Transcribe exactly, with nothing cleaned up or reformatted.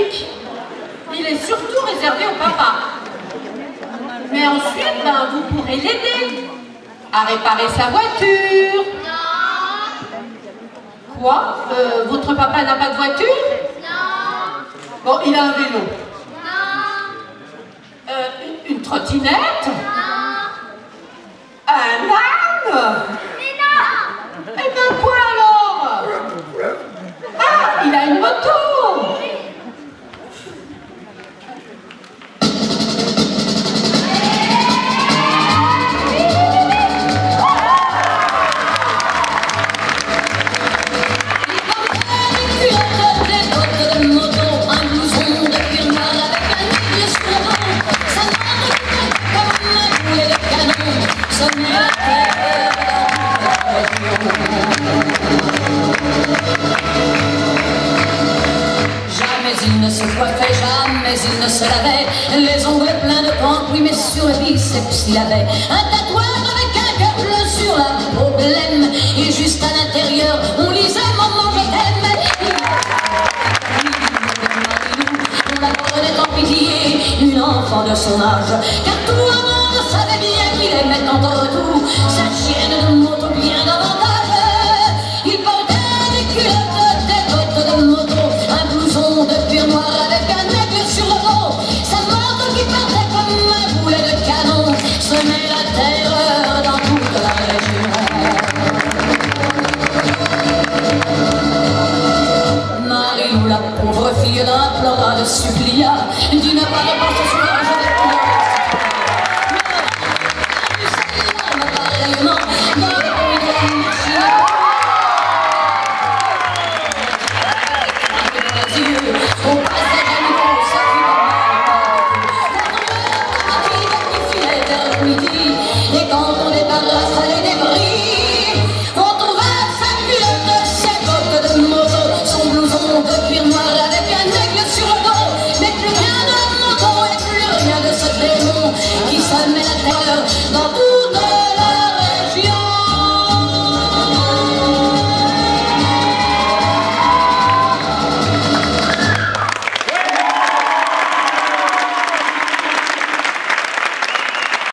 pratique. Il est surtout réservé au papa. Mais ensuite, ben, vous pourrez l'aider à réparer sa voiture. Non. Quoi? euh, Votre papa n'a pas de voiture? Non. Bon, il a un vélo. Non. Euh, une, une trottinette? Non. Un âne? Mais non. Eh ben quoi alors? Ah, il a une moto! Jamais il ne se coiffait, jamais il ne se lavait, les ongles pleins de pampouilles, mais sur le biceps il avait un tatouage avec un cœur bleu sur la peau blême, et juste à l'intérieur on lisait maman je t'aime. On la prenait en pitié, une enfant de son âge, car tout le monde savait bien qu'il aimait tant en retour sa chienne de moto bien davantage. Il portait des culottes, des bottes de moto, un blouson de cuir noir avec un aigle sur le dos, sa moto qui partait comme un boulet de canon, semait la terreur dans toute la région. Marie-Lou, la pauvre fille, l'implora, le supplia, dit ne pas le pas ce soir, je vais pleurer. Mais pareillement,